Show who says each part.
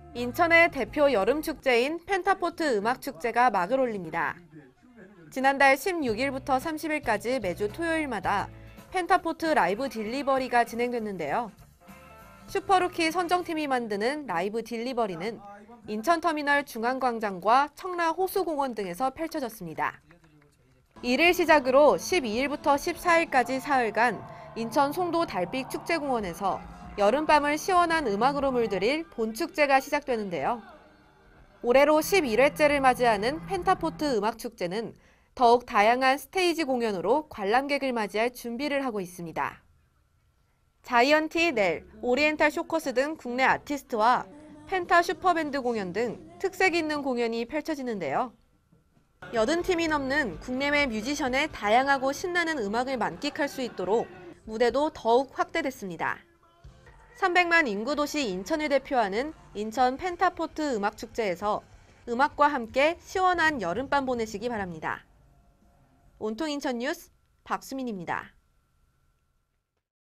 Speaker 1: 인천의 대표 여름축제인 펜타포트 음악축제가 막을 올립니다. 지난달 16일부터 30일까지 매주 토요일마다 펜타포트 라이브 딜리버리가 진행됐는데요. 슈퍼루키 선정팀이 만드는 라이브 딜리버리는 인천터미널 중앙광장과 청라 호수공원 등에서 펼쳐졌습니다. 이를 시작으로 12일부터 14일까지 사흘간 인천 송도 달빛 축제공원에서 여름밤을 시원한 음악으로 물들일 본축제가 시작되는데요. 올해로 11회째를 맞이하는 펜타포트 음악축제는 더욱 다양한 스테이지 공연으로 관람객을 맞이할 준비를 하고 있습니다. 자이언티, 넬, 오리엔탈 쇼커스 등 국내 아티스트와 펜타 슈퍼밴드 공연 등 특색 있는 공연이 펼쳐지는데요. 80팀이 넘는 국내외 뮤지션의 다양하고 신나는 음악을 만끽할 수 있도록 무대도 더욱 확대됐습니다. 300만 인구 도시 인천을 대표하는 인천 펜타포트 음악축제에서 음악과 함께 시원한 여름밤 보내시기 바랍니다. 온통 인천 뉴스 박수민입니다.